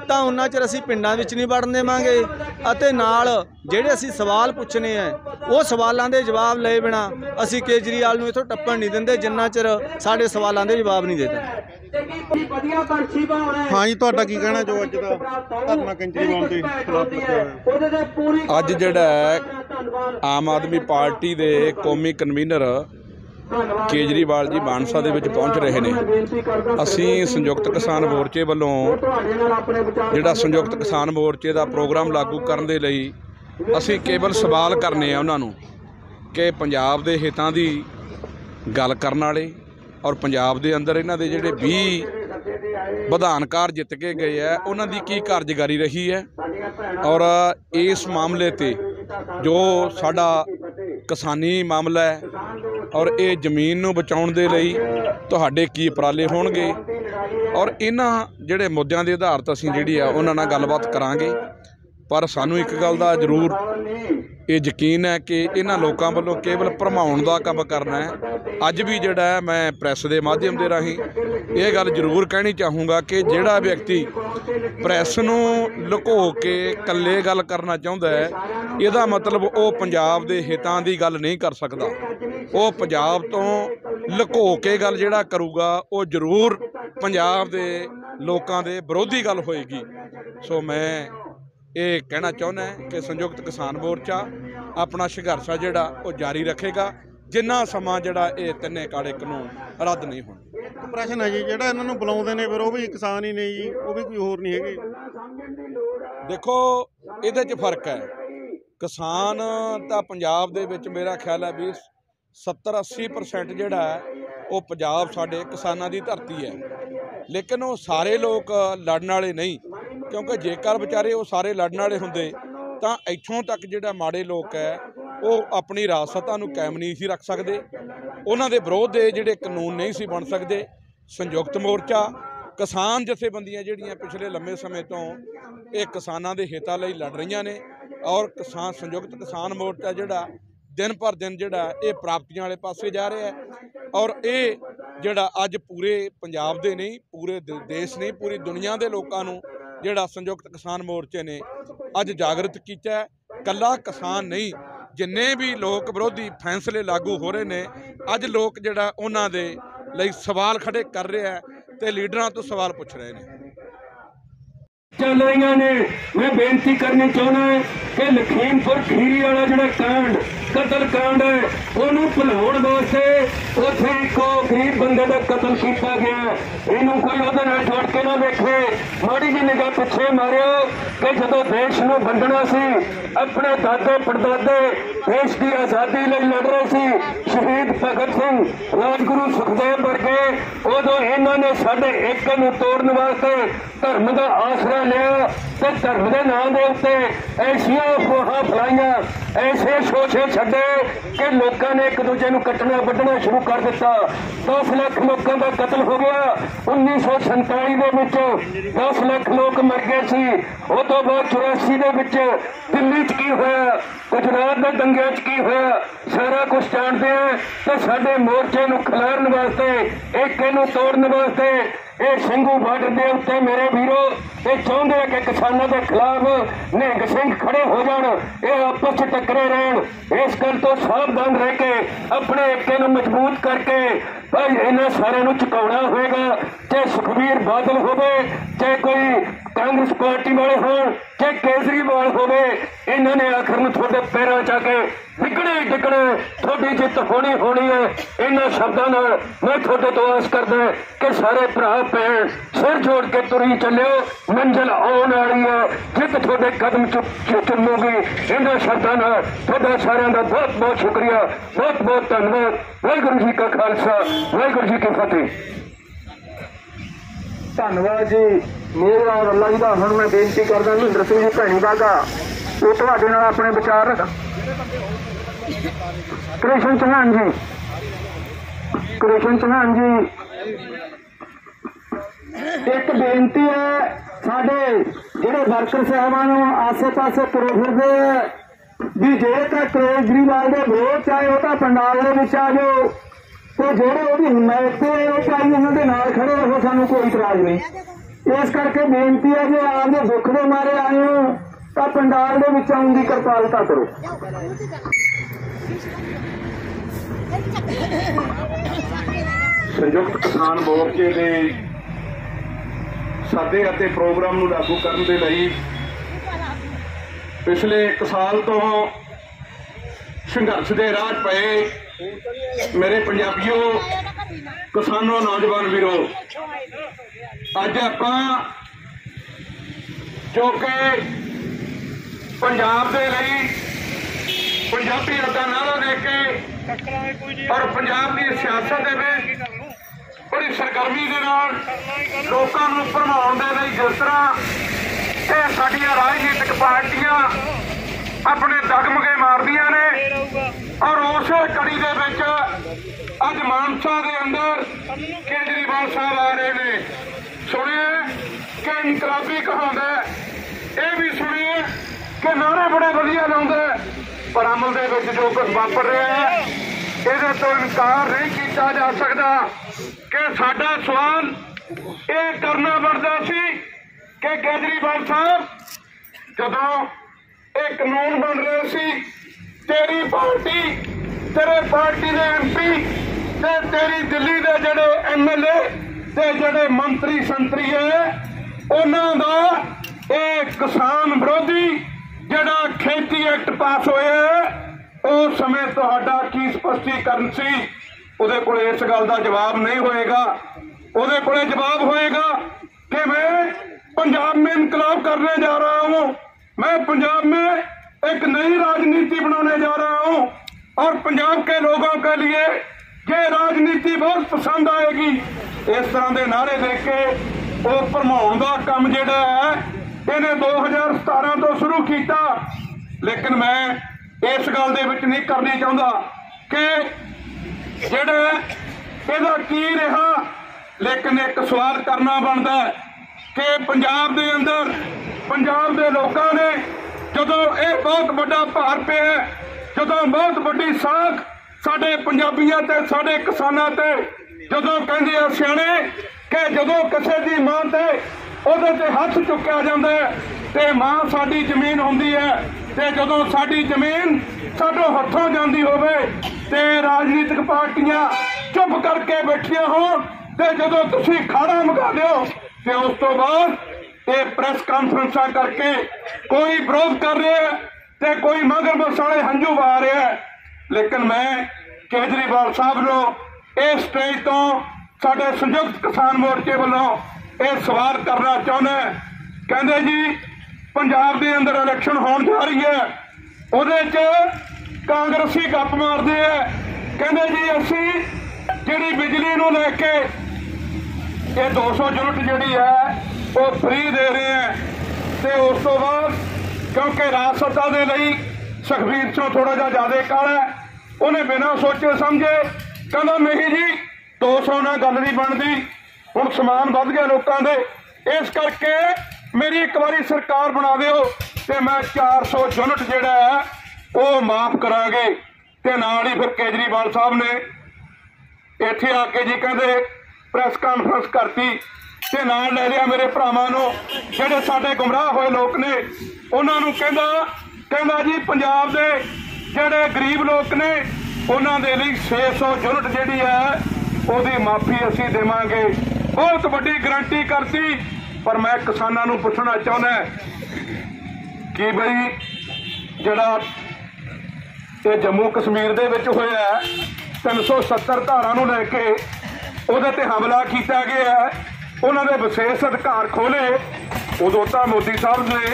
ਤਾਂ ਉਹਨਾਂ ਚਿਰ ਅਸੀਂ ਪਿੰਡਾਂ ਵਿੱਚ ਨਹੀਂ ਵੜਨ ਦੇਵਾਂਗੇ ਅਤੇ ਨਾਲ ਜਿਹੜੇ ਅਸੀਂ ਸਵਾਲ ਪੁੱਛਣੇ ਆ ਉਹ ਸਵਾਲਾਂ ਦੇ ਜਵਾਬ ਲਏ ਬਿਨਾਂ ਅਸੀਂ ਕੇਜਰੀਵਾਲ ਨੂੰ ਇੱਥੋਂ ਟੱਪਣ ਨਹੀਂ ਦਿੰਦੇ ਜਿੰਨਾ ਚਿਰ ਸਾਡੇ ਸਵਾਲਾਂ ਦੇ ਜਵਾਬ ਨਹੀਂ ਦੇ ਦਿੰਦੇ। ਹਾਂਜੀ, ਤੁਹਾਡਾ ਕੀ ਕਹਿਣਾ ਜੋ ਅੱਜ ਦਾ ਧਰਨਾ ਕੇਜਰੀਵਾਲ ਦੇ ਖਿਲਾਫ ਲੱਗਿਆ ਹੋਇਆ? ਅੱਜ ਜਿਹੜਾ ਹੈ ਆਮ ਆਦਮੀ ਪਾਰਟੀ ਦੇ ਕੌਮੀ ਕਨਵੀਨਰ ਕੇਜਰੀਵਾਲ ਜੀ ਮਾਨਸਾ ਦੇ ਵਿੱਚ ਪਹੁੰਚ ਰਹੇ ਨੇ। ਅਸੀਂ ਸੰਯੁਕਤ ਕਿਸਾਨ ਮੋਰਚੇ ਵੱਲੋਂ ਜਿਹੜਾ ਸੰਯੁਕਤ ਕਿਸਾਨ ਮੋਰਚੇ ਦਾ ਪ੍ਰੋਗਰਾਮ ਲਾਗੂ ਕਰਨ ਦੇ ਲਈ ਅਸੀਂ ਕੇਵਲ ਸਵਾਲ ਕਰਨੇ ਆ ਉਹਨਾਂ ਨੂੰ ਕਿ ਪੰਜਾਬ ਦੇ ਹਿੱਤਾਂ ਦੀ ਗੱਲ ਕਰਨ ਵਾਲੇ ਔਰ ਪੰਜਾਬ ਦੇ ਅੰਦਰ ਇਹਨਾਂ ਦੇ ਜਿਹੜੇ ਵੀਹ ਵਿਧਾਨਕਾਰ ਜਿੱਤ ਕੇ ਗਏ ਹੈ ਉਹਨਾਂ ਦੀ ਕੀ ਕਾਰਜਕਾਰੀ ਰਹੀ ਹੈ ਔਰ ਇਸ ਮਾਮਲੇ ਤੇ ਜੋ ਸਾਡਾ ਕਿਸਾਨੀ ਮਾਮਲਾ ਹੈ ਔਰ ਇਹ ਜ਼ਮੀਨ ਨੂੰ ਬਚਾਉਣ ਦੇ ਲਈ ਤੁਹਾਡੇ ਕੀ ਉਪਰਾਲੇ ਹੋਣਗੇ ਔਰ ਇਹਨਾਂ ਜਿਹੜੇ ਮੁੱਦਿਆਂ ਦੇ ਆਧਾਰ 'ਤੇ ਅਸੀਂ ਜਿਹੜੀ ਆ ਉਹਨਾਂ ਨਾਲ ਗੱਲਬਾਤ ਕਰਾਂਗੇ। ਪਰ ਸਾਨੂੰ ਇੱਕ ਗੱਲ ਦਾ ਜ਼ਰੂਰ ਇਹ ਯਕੀਨ ਹੈ ਕਿ ਇਹਨਾਂ ਲੋਕਾਂ ਵੱਲੋਂ ਕੇਵਲ ਭਰਮਾਉਣ ਦਾ ਕੰਮ ਕਰਨਾ ਹੈ। ਅੱਜ ਵੀ ਜਿਹੜਾ ਹੈ ਮੈਂ ਪ੍ਰੈਸ ਦੇ ਮਾਧਿਅਮ ਦੇ ਰਾਹੀਂ ਇਹ ਗੱਲ ਜ਼ਰੂਰ ਕਹਿਣੀ ਚਾਹੂੰਗਾ ਕਿ ਜਿਹੜਾ ਵਿਅਕਤੀ ਪ੍ਰੈਸ ਨੂੰ ਲੁਕੋ ਕੇ ਇਕੱਲੇ ਗੱਲ ਕਰਨਾ ਚਾਹੁੰਦਾ ਹੈ ਇਹਦਾ ਮਤਲਬ ਉਹ ਪੰਜਾਬ ਦੇ ਹਿੱਤਾਂ ਦੀ ਗੱਲ ਨਹੀਂ ਕਰ ਸਕਦਾ। ਉਹ ਪੰਜਾਬ ਤੋਂ ਲੁਕੋ ਕੇ ਗੱਲ ਜਿਹੜਾ ਕਰੂਗਾ ਉਹ ਜ਼ਰੂਰ ਪੰਜਾਬ ਦੇ ਲੋਕਾਂ ਦੇ ਵਿਰੋਧੀ ਗੱਲ ਹੋਏਗੀ। ਸੋ ਮੈਂ ਇਹ ਕਹਿਣਾ ਚਾਹੁੰਦਾ ਕਿ ਸੰਯੁਕਤ ਕਿਸਾਨ ਮੋਰਚਾ ਆਪਣਾ ਸੰਘਰਸ਼ ਜਿਹੜਾ ਉਹ ਜਾਰੀ ਰੱਖੇਗਾ ਜਿੰਨਾ ਸਮਾਂ ਜਿਹੜਾ ਇਹ ਤਿੰਨੇ ਕਾਲੇ ਕਾਨੂੰਨ ਰੱਦ ਨਹੀਂ ਹੋਣ। ਇੱਕ ਪ੍ਰਸ਼ਨ ਹੈ ਜੀ, ਜਿਹੜਾ ਇਹਨਾਂ ਨੂੰ ਬੁਲਾਉਂਦੇ ਨੇ ਫਿਰ ਉਹ ਵੀ ਕਿਸਾਨ ਹੀ ਨਹੀਂ ਜੀ, ਉਹ ਵੀ ਕੋਈ ਹੋਰ ਨਹੀਂ ਹੈਗੇ। ਦੇਖੋ ਇਹਦੇ 'ਚ ਫਰਕ ਹੈ। ਕਿਸਾਨ ਤਾਂ ਪੰਜਾਬ ਦੇ ਵਿੱਚ ਮੇਰਾ ਖਿਆਲ ਹੈ ਵੀ ਸੱਤਰ ਅੱਸੀ ਪਰਸੈਂਟ ਜਿਹੜਾ ਹੈ ਉਹ ਪੰਜਾਬ ਸਾਡੇ ਕਿਸਾਨਾਂ ਦੀ ਧਰਤੀ ਹੈ, ਲੇਕਿਨ ਉਹ ਸਾਰੇ ਲੋਕ ਲੜਨ ਵਾਲੇ ਨਹੀਂ, ਕਿਉਂਕਿ ਜੇਕਰ ਵਿਚਾਰੇ ਉਹ ਸਾਰੇ ਲੜਨ ਵਾਲੇ ਹੁੰਦੇ ਤਾਂ ਇੱਥੋਂ ਤੱਕ ਜਿਹੜਾ ਮਾੜੇ ਲੋਕ ਹੈ ਉਹ ਆਪਣੀ ਰਾਜਸੱਤਾ ਨੂੰ ਕਾਇਮ ਨਹੀਂ ਸੀ ਰੱਖ ਸਕਦੇ, ਉਹਨਾਂ ਦੇ ਵਿਰੋਧ ਦੇ ਜਿਹੜੇ ਕਾਨੂੰਨ ਨਹੀਂ ਸੀ ਬਣ ਸਕਦੇ। ਸੰਯੁਕਤ ਮੋਰਚਾ ਕਿਸਾਨ ਜਥੇਬੰਦੀਆਂ ਜਿਹੜੀਆਂ ਪਿਛਲੇ ਲੰਮੇ ਸਮੇਂ ਤੋਂ ਇਹ ਕਿਸਾਨਾਂ ਦੇ ਹਿੱਤਾਂ ਲਈ ਲੜ ਰਹੀਆਂ ਨੇ ਔਰ ਕਿਸਾਨ ਸੰਯੁਕਤ ਕਿਸਾਨ ਮੋਰਚਾ ਜਿਹੜਾ ਦਿਨ ਪਰ ਦਿਨ ਜਿਹੜਾ ਇਹ ਪ੍ਰਾਪਤੀਆਂ ਵਾਲੇ ਪਾਸੇ ਜਾ ਰਿਹਾ ਹੈ ਔਰ ਇਹ ਜਿਹੜਾ ਅੱਜ ਪੂਰੇ ਪੰਜਾਬ ਦੇ ਨਹੀਂ ਪੂਰੇ ਦੇਸ਼ ਨਹੀਂ ਪੂਰੀ ਦੁਨੀਆ ਦੇ ਲੋਕਾਂ ਨੂੰ ਜਿਹੜਾ ਸੰਯੁਕਤ ਕਿਸਾਨ ਮੋਰਚੇ ਨੇ ਅੱਜ ਜਾਗਰਤ ਕੀਤਾ ਹੈ। ਇਕੱਲਾ ਕਿਸਾਨ ਨਹੀਂ, ਜਿੰਨੇ ਵੀ ਲੋਕ ਵਿਰੋਧੀ ਫੈਸਲੇ ਲਾਗੂ ਹੋ ਰਹੇ ਨੇ ਅੱਜ ਲੋਕ ਜਿਹੜਾ ਉਹਨਾਂ ਦੇ ਲਈ ਸਵਾਲ ਖੜੇ ਕਰ ਰਿਹਾ ਹੈ ਤੇ ਲੀਡਰਾਂ ਤੋਂ ਸਵਾਲ ਪੁੱਛ ਰਹੇ ਨੇ। ਚੱਲ ਰਹੀਆਂ ਨੇ। ਮੈਂ ਬੇਨਤੀ ਕਰਨੀ ਚਾਹੁੰਦਾ ਕਿ ਲਖੀਮਪੁਰ ਖੀਰੀ ਵਾਲਾ ਜਿਹੜਾ ਕਾਂਡ ਕਤਲ ਕਾਂਡ ਹੈ ਉਹਨੂੰ ਭੁਲਾਉਣ ਵਾਸਤੇ ਉੱਥੇ ਇੱਕੋ ਗਰੀਬ ਬੰਦੇ ਦਾ ਕਤਲ ਕੀਤਾ ਗਿਆ। ਇਹਨੂੰ ਕੋਈ ਉਹਦੇ ਨਾਲ ਜੋੜ ਕੇ ਨਾ ਵੇਖੇ। ਮਾੜੀ ਜਿਹੀ ਨਿਗਾਹ ਪਿੱਛੇ ਮਾਰਿਓ ਕਿ ਜਦੋਂ ਦੇਸ਼ ਨੂੰ ਵੰਡਣਾ ਸੀ, ਆਪਣੇ ਦਾਦੇ ਪੜਦਾਦੇ ਦੇਸ਼ ਦੀ ਆਜ਼ਾਦੀ ਲਈ ਲੜ ਰਹੇ ਸੀ, ਸ਼ਹੀਦ ਭਗਤ ਸਿੰਘ, ਰਾਜਗੁਰੂ ਸੁਖਦੇਵ ਵਰਗੇ, ਉਦੋਂ ਇਹਨਾਂ ਨੇ ਸਾਡੇ ਏਕੇ ਨੂੰ ਤੋੜਨ ਵਾਸਤੇ ਧਰਮ ਦਾ ਆਸਰਾ ਲਿਆ ਤੇ ਧਰਮ ਦੇ ਨਾਂ ਦੇ ਉੱਤੇ ਐਸੀਆਂ ਅਫਵਾਹਾਂ ਫੈਲਾਈਆਂ, ਐਸੇ ਸ਼ੋਸ਼ੇ ਛੱਡੇ ਕਿ ਲੋਕਾਂ ਨੇ ਇੱਕ ਦੂਜੇ ਨੂੰ ਕੱਟਣਾ ਵੱਢਣਾ ਸ਼ੁਰੂ ਕਰ ਦਿੱਤਾ। ਦਸ ਲੱਖ ਲੋਕਾਂ ਦਾ ਕਤਲ ਹੋ ਗਿਆ। ਉੱਨੀ ਸੌ ਸੰਤਾਲੀ ਦੇ ਵਿੱਚ ਦਸ ਲੱਖ ਲੋਕ ਮਰ ਗਏ ਸੀ। ਉਹ ਤੋਂ ਬਾਅਦ ਚੁਰਾਸੀ ਦੇ ਵਿੱਚ ਦਿੱਲੀ 'ਚ ਕੀ ਹੋਇਆ, ਗੁਜਰਾਤ ਦੇ ਦੰਗਿਆਂ 'ਚ ਕੀ ਹੋਇਆ, ਸਾਰਾ ਕੁਝ ਜਾਣਦੇ ਆ। ਤੇ ਸਾਡੇ ਮੋਰਚੇ ਨੂੰ ਖਿਲਾਰਨ ਵਾਸਤੇ, ਏਕੇ ਨੂੰ ਤੋੜਨ ਵਾਸਤੇ ਇਹ ਸਿੰਘੂ ਬਾਰਡਰ ਦੇ ਉੱਤੇ ਮੇਰੇ ਵੀਰੋ ਇਹ ਚਾਹੁੰਦੇ ਆ ਕਿ ਕਿਸਾਨਾਂ ਦੇ ਖਿਲਾਫ ਨਿਹੰਗ ਸਿੰਘ ਖੜੇ ਹੋ ਜਾਣ, ਇਹ ਆਪਸ 'ਚ ਟੱਕਰੇ ਰਹਿਣ। ਇਸ ਗੱਲ ਤੋਂ ਸਾਵਧਾਨ ਰਹਿ ਕੇ ਆਪਣੇ ਏਕੇ ਨੂੰ ਮਜ਼ਬੂਤ ਕਰਕੇ ਭਾਈ ਇਹਨਾਂ ਸਾਰਿਆਂ ਨੂੰ ਝੁਕਾਉਣਾ ਹੋਏਗਾ। ਚਾਹੇ ਸੁਖਬੀਰ ਬਾਦਲ ਹੋਵੇ, ਚਾਹੇ ਕੋਈ ਕਾਂਗਰਸ ਪਾਰਟੀ ਵਾਲੇ ਹੋਣ, ਚਾਹੇ ਕੇਜਰੀਵਾਲ ਹੋਵੇ, ਇਹਨਾਂ ਨੇ ਆਖਰ ਨੂੰ ਤੁਹਾਡੇ ਪੈਰਾਂ 'ਚ ਆ ਕੇ ਡਿੱਗਣੇ ਡਿੱਗਣੇ ਤੁਹਾਡੀ ਜਿੱਤ ਹੋਣੀ ਹੋਣੀ ਹੈ। ਇਹਨਾਂ ਸ਼ਬਦਾਂ ਨਾਲ ਮੈਂ ਤੁਹਾਡੇ ਤੋਂ ਆਸ ਕਰਦਾ ਕਿ ਸਾਰੇ ਭਰਾ ਭੈਣ ਸਿਰ ਜੋੜ ਕੇ ਤੁਰੀ ਚੱਲਿਓ, ਮੰਜ਼ਿਲ ਆਉਣ ਵਾਲੀ ਹੈ, ਜਿੱਤ ਤੁਹਾਡੇ ਕਦਮ ਚੁੰਮੂਗੀ। ਇਹਨਾਂ ਸ਼ਬਦਾਂ ਨਾਲ ਤੁਹਾਡਾ ਸਾਰਿਆਂ ਦਾ ਬਹੁਤ ਬਹੁਤ ਸ਼ੁਕਰੀਆ, ਬਹੁਤ ਬਹੁਤ ਧੰਨਵਾਦ। ਵਾਹਿਗੁਰੂ ਜੀ ਕਾ ਖਾਲਸਾ, ਵਾਹਿਗੁਰੂ ਜੀ ਕੀ ਫਤਿਹ। ਧੰਨਵਾਦ ਜੀ। ਮੇਰਾ ਔਰ ਅੱਲਾ ਜੀ ਦਾ ਹੁਣ ਮੈਂ ਬੇਨਤੀ ਕਰਦਾ ਮਹਿੰਦਰ ਸਿੰਘ ਜੀ ਭੈਣੀ ਬਾਗਾ ਉਹ ਤੁਹਾਡੇ ਨਾਲ ਆਪਣੇ ਵਿਚਾਰ ਰੱਖ। ਕ੍ਰਿਸ਼ਨ ਚੌਹਾਨ ਜੀ, ਕ੍ਰਿਸ਼ਨ ਚੌਹਾਨ ਜੀ, ਇੱਕ ਬੇਨਤੀ ਹੈ, ਸਾਡੇ ਜਿਹੜੇ ਵਰਕਰ ਸਾਹਿਬਾਨ ਨੂੰ ਆਸੇ ਪਾਸੇ ਤੁਰੇ ਫਿਰਦੇ ਹੈ ਵੀ ਜੇ ਤਾਂ ਕੇਜਰੀਵਾਲ ਦੇ ਵਿਰੋਧ ਚਾਹੇ ਉਹ ਤਾਂ ਪੰਡਾਲ ਦੇ ਵਿੱਚ ਆ ਜਾਓ ਤੇ ਜਿਹੜੇ ਉਹਦੀ ਹਮਾਇਤ ਤੇ ਉਹ ਭਾਈ ਉਹਨਾਂ ਦੇ ਨਾਲ ਖੜੇ ਰਹੋ, ਸਾਨੂੰ ਕੋਈ ਇਤਰਾਜ਼ ਨਹੀਂ। ਇਸ ਕਰਕੇ ਬੇਨਤੀ ਹੈ ਜੇ ਆਪਦੇ ਦੁੱਖ ਦੇ ਮਾਰੇ ਆਏ ਹੋ ਤਾਂ ਪੰਡਾਲ ਦੇ ਵਿੱਚ ਆਉਣ ਦੀ ਕਿਰਪਾਲਤਾ ਕਰੋ। ਸੰਯੁਕਤ ਕਿਸਾਨ ਮੋਰਚੇ ਦੇ ਸਾਦੇ ਅਤੇ ਪ੍ਰੋਗਰਾਮ ਨੂੰ ਲਾਗੂ ਕਰਨ ਦੇ ਲਈ ਪਿਛਲੇ ਇੱਕ ਸਾਲ ਤੋਂ ਸੰਘਰਸ਼ ਦੇ ਰਾਹ ਪਏ ਮੇਰੇ ਪੰਜਾਬੀਓ, ਕਿਸਾਨੋ, ਨੌਜਵਾਨ ਵੀਰੋ, ਅੱਜ ਆਪਾਂ ਜੋ ਕਿ ਪੰਜਾਬ ਦੇ ਲਈ ਪੰਜਾਬੀਅਤ ਦਾ ਨਾਅਰਾ ਦੇ ਕੇ ਔਰ ਪੰਜਾਬ ਦੀ ਸਿਆਸਤ ਦੇ ਵਿੱਚ ਬੜੀ ਸਰਗਰਮੀ ਦੇ ਨਾਲ ਲੋਕਾਂ ਨੂੰ ਭਰਮਾਉਣ ਦੇ ਲਈ ਜਿਸ ਤਰ੍ਹਾਂ ਇਹ ਸਾਡੀਆਂ ਰਾਜਨੀਤਿਕ ਪਾਰਟੀਆਂ ਆਪਣੇ ਡਗਮਗੇ ਮਾਰਦੀਆਂ ਨੇ ਔਰ ਉਸੇ ਕੜੀ ਦੇ ਵਿੱਚ ਅੱਜ ਮਾਨਸਾ ਦੇ ਅੰਦਰ ਕੇਜਰੀਵਾਲ ਸਾਹਿਬ ਆ ਰਹੇ ਨੇ। ਸੁਣਿਆ ਕਿ ਇਨਕਲਾਬੀ ਕਹਾਉਂਦਾ, ਇਹ ਵੀ ਸੁਣਿਆ ਕਿ ਨਾਅਰੇ ਬੜੇ ਵਧੀਆ ਲਾਉਂਦਾ, ਪਰ ਅਮਲ ਦੇ ਵਿੱਚ ਜੋ ਕੁਝ ਵਾਪਰ ਰਿਹਾ ਹੈ ਇਹਦੇ ਤੋਂ ਇਨਕਾਰ ਨਹੀਂ ਕੀਤਾ ਜਾ ਸਕਦਾ। ਕਿ ਸਾਡਾ ਸਵਾਲ ਇਹ ਕਰਨਾ ਬਣਦਾ ਸੀ ਕਿ ਕੇਜਰੀਵਾਲ ਸਾਹਿਬ ਜਦੋਂ ਇਹ ਕਾਨੂੰਨ ਬਣ ਰਹੇ ਸੀ, ਤੇਰੀ ਪਾਰਟੀ, ਤੇਰੇ ਪਾਰਟੀ ਦੇ ਐਮ ਪੀ ਤੇ ਤੇਰੀ ਦਿੱਲੀ ਦੇ ਜਿਹੜੇ ਐਮ ਐਲ ਏ ਤੇ ਜਿਹੜੇ ਮੰਤਰੀ ਸੰਤਰੀ ਹੈ ਉਹਨਾਂ ਦਾ ਇਹ ਕਿਸਾਨ ਵਿਰੋਧੀ ਜਿਹੜਾ ਖੇਤੀ ਐਕਟ ਪਾਸ ਹੋਇਆ ਉਸ ਸਮੇਂ ਤੁਹਾਡਾ ਕੀ ਸਪਸ਼ਟੀਕਰਨ ਸੀ? ਉਹਦੇ ਕੋਲ ਇਸ ਗੱਲ ਦਾ ਜਵਾਬ ਨਹੀਂ ਹੋਏਗਾ। ਉਹਦੇ ਕੋਲੇ ਜਵਾਬ ਹੋਏਗਾ कि मैं पंजाब में इनकलाब करने जा रहा हूँ, मैं पंजाब में एक नई राजनीति बनाने जा रहा हूँ और पंजाब के लोगों के लिए ये राजनीति बहुत पसंद आएगी। इस तरह के नारे दे के वो भरमाउण दा काम जिहड़ा है इन्हें दो हज़ार सतारह तो शुरू किया, लेकिन मैं इस गल दे विच नहीं करनी चाहता कि जिहड़ा इहदा की रहा। लेकिन एक सवाल करना बनता है कि पंजाब के अंदर पंजाब के लोगों ने जदों ये बहुत बड़ा भार पे है, जदों बहुत बड़ी साख साडे पंजाबियों ते साडे किसानां ते जदों कहंदे आ सियाणे कि जदों किसी की मां ते उहदे ते हथ चुक्या जांदा है ते मां साडी जमीन हुंदी है ते जदों साडी जमीन साडों हथों जांदी होवे ते राजनीतिक पार्टियां चुप करके बैठियां होण ते जदों तुसीं खाड़ा मुका दिओ ते उस तो बाद ये प्रेस कॉन्फ्रेंसां करके कोई विरोध कर रहा है ते कोई मगर बसाले हंझू बहा रहा है। लेकिन मैं केजरीवाल साहब नूं इस स्टेज तो साडे संयुक्त किसान मोर्चे वालों ये सवाल करना चाहुंदा। कहंदे जी पंजाब दे अंदर इलेक्शन होण जा रही है, उहदे च कांग्रेसी गप मारदे है, कहंदे जी असीं जिहड़ी बिजली नूं लैके ये दो सौ यूनिट जिहड़ी है वो फ्री दे रहे हैं ते उस तो बाद क्योंकि राज सत्ता दे लई सुखबीर चों थोड़ा जिहा ज़्यादा काला है, उन्हें बिना सोचे समझे कहंदा नहीं जी दो सौ नाल गल नहीं बनदी, हुण समान वध गया लोकां दे, इस करके मेरी एक बारी सरकार बना दिओ ते मैं चार सौ यूनिट जिहड़ा है वो माफ़ करांगे। ते नाल ही फिर केजरीवाल साहब ने इत्थे आके जी कहंदे प्रेस कॉन्फ्रेंस करती ते नाल ले लिया मेरे भरावां नूं जिहड़े साडे गुमराह होए लोग ने उन्हां नूं कहंदा कहंदा जी पंजाब दे जिहड़े गरीब लोग ने उन्हां दे लई छे सौ यूनिट जिहड़ी है उहदी माफ़ी असीं देवांगे। बहुत वड्डी गारंटी करती। पर मैं किसानां नूं पुछना चाहुंदा कि बई जिहड़ा ये जम्मू कश्मीर दे विच होया तीन सौ सत्तर धारा नूं लैके उहदे ते हमला किया गया है, उन्होंने विशेष अधिकार खोले, उदों तां मोदी साहब ने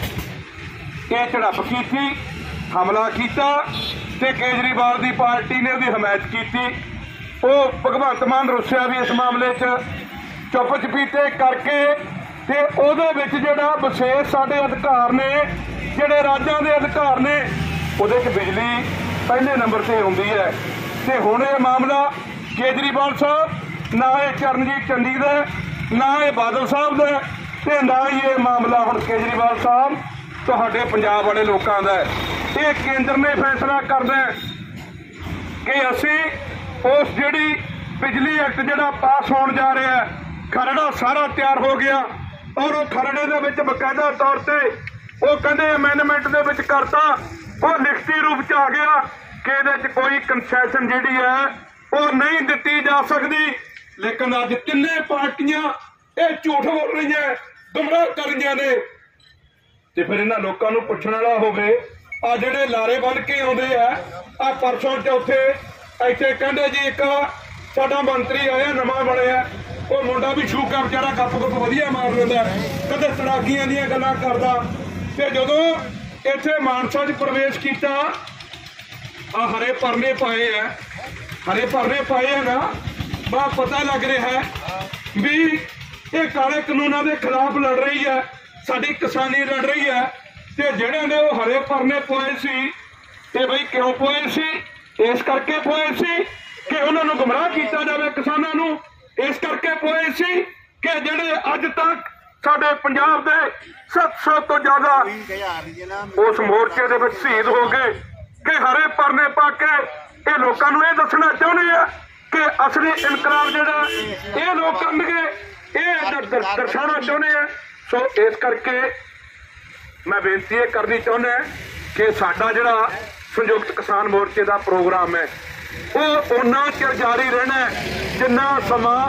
यह झड़प की, हमला किया ते केजरीवाल की पार्टी ने उसकी हमायत की। वो भगवंत मान रुसिया भी इस मामले च चुप चपीते करके ते उहदे विच जिहड़ा विशेष साडे अधिकार ने जिहड़े राज्यां दे अधिकार ने उहदे च बिजली पहले नंबर ते आउंदी है। ते हुण ये मामला केजरीवाल साहब ना ये चरणजीत चंडी दा ना ये बादल साहब दा ते ना ही ये मामला हुण केजरीवाल साहब तुहाडे पंजाब वाले लोकां दा है। ये केंद्र ने फैसला करना है कि असीं उस जिहड़ी बिजली एक्ट जिहड़ा पास होण जा रहा है, खरड़ा सारा तैयार हो गया, ਔਰ ਉਹ ਖਰੜੇ ਦੇ ਵਿੱਚ ਬਕਾਇਦਾ ਤੌਰ ਤੇ ਉਹ ਕਹਿੰਦੇ ਅਮੈਂਡਮੈਂਟ ਦੇ ਵਿੱਚ ਕਰਤਾ, ਉਹ ਲਿਖਤੀ ਰੂਪ ਚ ਆ ਗਿਆ ਕਿ ਇਹਦੇ ਚ ਕੋਈ ਕੰਸੈਸ਼ਨ ਜਿਹੜੀ ਹੈ ਉਹ ਨਹੀਂ ਦਿੱਤੀ ਜਾ ਸਕਦੀ। ਲੇਕਿਨ ਅੱਜ ਤਿੰਨੇ ਪਾਰਟੀਆਂ ਇਹ ਝੂਠ ਬੋਲ ਰਹੀਆਂ, ਗੁੰਮਰਾਹ ਕਰ ਰਹੀਆਂ ਨੇ। ਤੇ ਫਿਰ ਇਹਨਾਂ ਲੋਕਾਂ ਨੂੰ ਪੁੱਛਣ ਵਾਲਾ ਹੋਵੇ, ਆ ਜਿਹੜੇ ਲਾਰੇ ਬਣ ਕੇ ਆਉਂਦੇ ਆ, ਆ ਪਰਸੋਂ ਚੌਥੇ ਇੱਥੇ ਕਹਿੰਦੇ ਜੀ ਇੱਕ ਸਾਡਾ ਮੰਤਰੀ ਆਇਆ ਨਵਾਂ ਬਣਿਆ, ਉਹ ਮੁੰਡਾ ਵੀ ਸ਼ੂਕਾ ਵਿਚਾਰਾ ਗੱਪ ਗੁੱਪ ਵਧੀਆ ਮਾਰ ਲੈਂਦਾ, ਕਦੇ ਤੜਾਕੀਆਂ ਦੀਆਂ ਗੱਲਾਂ ਕਰਦਾ। ਤੇ ਜਦੋਂ ਇੱਥੇ ਮਾਨਸਾ 'ਚ ਪ੍ਰਵੇਸ਼ ਕੀਤਾ, ਆ ਹਰੇ ਪਰਨੇ ਪਾਏ ਆ, ਹਰੇ ਪਰਨੇ ਪਾਏ ਆ ਨਾ, ਬਾ ਪਤਾ ਲੱਗ ਰਿਹਾ ਹੈ ਵੀ ਇਹ ਕਾਲੇ ਕਾਨੂੰਨਾਂ ਦੇ ਖਿਲਾਫ ਲੜ ਰਹੀ ਹੈ, ਸਾਡੀ ਕਿਸਾਨੀ ਲੜ ਰਹੀ ਹੈ। ਤੇ ਜਿਹੜੇ ਨੇ ਉਹ ਹਰੇ ਪਰਨੇ ਪਾਏ ਸੀ, ਤੇ ਬਈ ਕਿਉਂ ਪਾਏ ਸੀ? ਇਸ ਕਰਕੇ ਪਾਏ ਸੀ ਕਿ ਉਹਨਾਂ ਨੂੰ ਗੁੰਮਰਾਹ ਕੀਤਾ ਜਾਵੇ, ਕਿਸਾਨਾਂ ਨੂੰ। ਇਸ ਕਰਕੇ ਪਾਏ ਸੀ ਕਿ ਜਿਹੜੇ ਅੱਜ ਤੱਕ ਸਾਡੇ ਪੰਜਾਬ ਦੇ ਸੱਤ ਸੌ ਤੋਂ ਜ਼ਿਆਦਾ ਉਸ ਮੋਰਚੇ ਦੇ ਵਿੱਚ ਸ਼ਹੀਦ ਹੋ ਗਏ, ਕਿ ਹਰੇ ਪਰਨੇ ਪਾ ਕੇ ਇਹ ਲੋਕਾਂ ਨੂੰ ਇਹ ਦੱਸਣਾ ਚਾਹੁੰਦੇ ਆ ਕਿ ਅਸਲੀ ਇਨਕਲਾਬ ਜਿਹੜਾ ਇਹ ਲੋਕ ਕਰਨਗੇ, ਇਹ ਦਰਸਾਉਣਾ ਚਾਹੁੰਦੇ ਆ। ਸੋ ਇਸ ਕਰਕੇ ਮੈਂ ਬੇਨਤੀ ਇਹ ਕਰਨੀ ਚਾਹੁੰਦਾ ਕਿ ਸਾਡਾ ਜਿਹੜਾ ਸੰਯੁਕਤ ਕਿਸਾਨ ਮੋਰਚੇ ਦਾ ਪ੍ਰੋਗਰਾਮ ਹੈ ਉਹ ਓਨਾ ਚਿਰ ਜਾਰੀ ਰਹਿਣਾ ਜਿੰਨਾ ਸਮਾਂ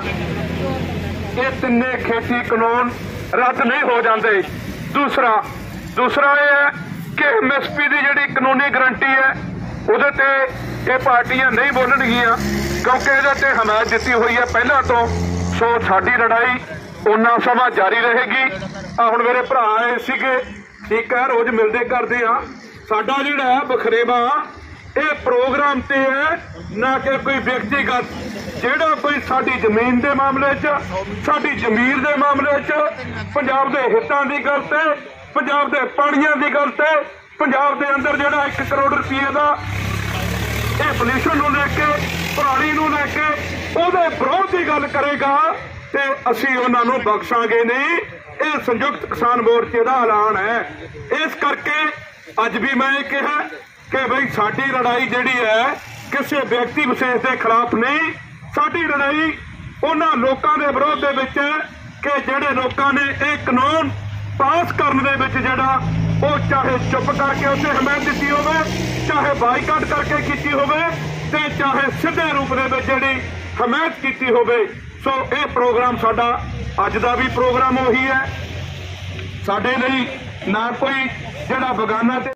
ਇਹ ਤਿੰਨੇ ਖੇਤੀ ਕਾਨੂੰਨ ਰੱਦ ਨਹੀਂ ਹੋ ਜਾਂਦੇ। ਦੂਸਰਾ ਦੂਸਰਾ ਇਹ ਹੈ ਕਿ ਐਮ ਐਸ ਪੀ ਦੀ ਜਿਹੜੀ ਕਾਨੂੰਨੀ ਗਰੰਟੀ ਹੈ ਉਹਦੇ ਤੇ ਇਹ ਪਾਰਟੀਆਂ ਨਹੀਂ ਬੋਲਣਗੀਆਂ, ਕਿਉਂਕਿ ਇਹਦੇ ਤੇ ਹਮਾਇਤ ਦਿੱਤੀ ਹੋਈ ਹੈ ਪਹਿਲਾਂ ਤੋਂ। ਸੋ ਸਾਡੀ ਲੜਾਈ ਓਨਾ ਸਮਾਂ ਜਾਰੀ ਰਹੇਗੀ। ਆ ਹੁਣ ਮੇਰੇ ਭਰਾ ਆਏ ਸੀਗੇ, ਠੀਕ ਹੈ, ਰੋਜ਼ ਮਿਲਦੇ ਕਰਦੇ ਆ। ਸਾਡਾ ਜਿਹੜਾ ਹੈ ਬਖਰੇਵਾ ਇਹ ਪ੍ਰੋਗਰਾਮ ਤੇ ਹੈ, ਨਾ ਕਿ ਕੋਈ ਵਿਅਕਤੀਗਤ। ਜਿਹੜਾ ਕੋਈ ਸਾਡੀ ਜ਼ਮੀਨ ਦੇ ਮਾਮਲੇ 'ਚ, ਸਾਡੀ ਜ਼ਮੀਰ ਦੇ ਮਾਮਲੇ 'ਚ, ਪੰਜਾਬ ਦੇ ਹਿੱਤਾਂ ਦੀ ਗੱਲ ਤੇ, ਪੰਜਾਬ ਦੇ ਪਾਣੀਆਂ ਦੀ ਗੱਲ ਤੇ, ਪੰਜਾਬ ਦੇ ਅੰਦਰ ਜਿਹੜਾ ਇੱਕ ਕਰੋੜ ਰੁਪਏ ਦਾ ਇਹ ਪੋਲਿਊਸ਼ਨ ਨੂੰ ਲੈ ਕੇ, ਪਰਾਲੀ ਨੂੰ ਲੈ ਕੇ ਉਹਦੇ ਵਿਰੋਧ ਦੀ ਗੱਲ ਕਰੇਗਾ ਤੇ ਅਸੀਂ ਉਹਨਾਂ ਨੂੰ ਬਖਸ਼ਾਂਗੇ ਨਹੀਂ। ਇਹ ਸੰਯੁਕਤ ਕਿਸਾਨ ਮੋਰਚੇ ਦਾ ਐਲਾਨ ਹੈ। ਇਸ ਕਰਕੇ ਅੱਜ ਵੀ ਮੈਂ ਇਹ ਕਿਹਾ ਕਿ ਬਈ ਸਾਡੀ ਲੜਾਈ ਜਿਹੜੀ ਹੈ ਕਿਸੇ ਵਿਅਕਤੀ ਵਿਸ਼ੇਸ਼ ਦੇ ਖਿਲਾਫ ਨਹੀਂ, ਸਾਡੀ ਲੜਾਈ ਉਹਨਾਂ ਲੋਕਾਂ ਦੇ ਵਿਰੋਧ ਦੇ ਵਿੱਚ ਹੈ ਕਿ ਜਿਹੜੇ ਲੋਕਾਂ ਨੇ ਇਹ ਕਾਨੂੰਨ ਪਾਸ ਕਰਨ ਦੇ ਵਿੱਚ ਜਿਹੜਾ ਉਹ ਚਾਹੇ ਚੁੱਪ ਕਰਕੇ ਉੱਥੇ ਹਮਾਇਤ ਦਿੱਤੀ ਹੋਵੇ, ਚਾਹੇ ਬਾਈਕਾਟ ਕਰਕੇ ਕੀਤੀ ਹੋਵੇ, ਤੇ ਚਾਹੇ ਸਿੱਧੇ ਰੂਪ ਦੇ ਵਿੱਚ ਜਿਹੜੀ ਹਮਾਇਤ ਕੀਤੀ ਹੋਵੇ। ਸੋ ਇਹ ਪ੍ਰੋਗਰਾਮ ਸਾਡਾ ਅੱਜ ਦਾ ਵੀ ਪ੍ਰੋਗਰਾਮ ਉਹੀ ਹੈ। ਸਾਡੇ ਲਈ ਨਾ ਕੋਈ ਜਿਹੜਾ ਬਗਾਨਾ ਤੇ